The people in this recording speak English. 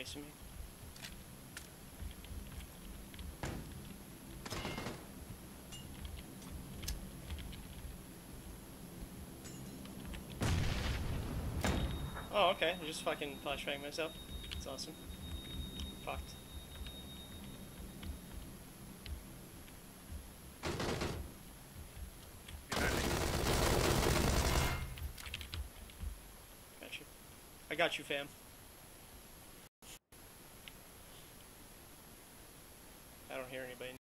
chasing me. Oh, okay. I just fucking flashbang myself. That's awesome. Fucked. Got you. I got you, fam.